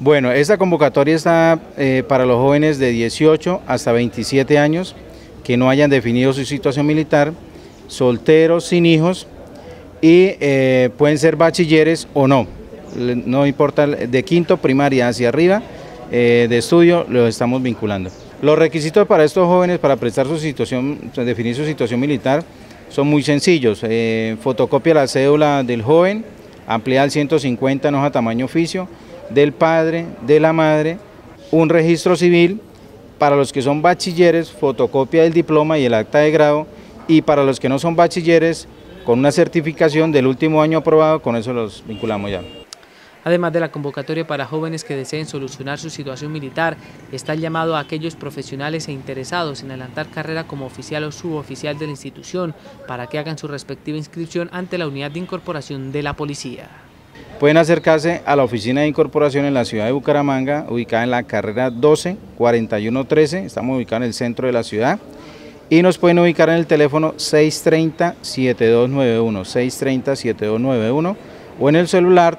Bueno, esta convocatoria está para los jóvenes de 18 hasta 27 años que no hayan definido su situación militar, solteros, sin hijos y pueden ser bachilleres o no, no importa, de quinto, primaria hacia arriba, de estudio, los estamos vinculando. Los requisitos para estos jóvenes para prestar su situación, definir su situación militar, son muy sencillos. Fotocopia la cédula del joven, ampliada al 150 en hoja tamaño oficio, del padre, de la madre, un registro civil. Para los que son bachilleres, fotocopia del diploma y el acta de grado, y para los que no son bachilleres, con una certificación del último año aprobado, con eso los vinculamos ya. Además de la convocatoria para jóvenes que deseen solucionar su situación militar, está el llamado a aquellos profesionales e interesados en adelantar carrera como oficial o suboficial de la institución para que hagan su respectiva inscripción ante la unidad de incorporación de la policía. Pueden acercarse a la oficina de incorporación en la ciudad de Bucaramanga, ubicada en la carrera 12, 4113, estamos ubicados en el centro de la ciudad, y nos pueden ubicar en el teléfono 630-7291, 630-7291, o en el celular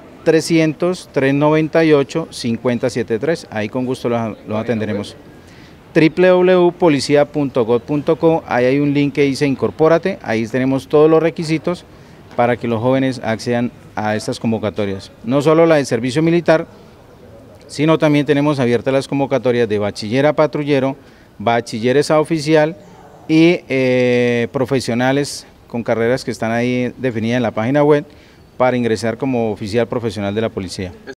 300-398-5073, ahí con gusto los atenderemos. www.policia.gov.co, ahí hay un link que dice Incorpórate, ahí tenemos todos los requisitos para que los jóvenes accedan a estas convocatorias. No solo la de servicio militar, sino también tenemos abiertas las convocatorias de bachiller a patrullero, bachilleres a oficial y profesionales con carreras que están ahí definidas en la página web para ingresar como oficial profesional de la policía.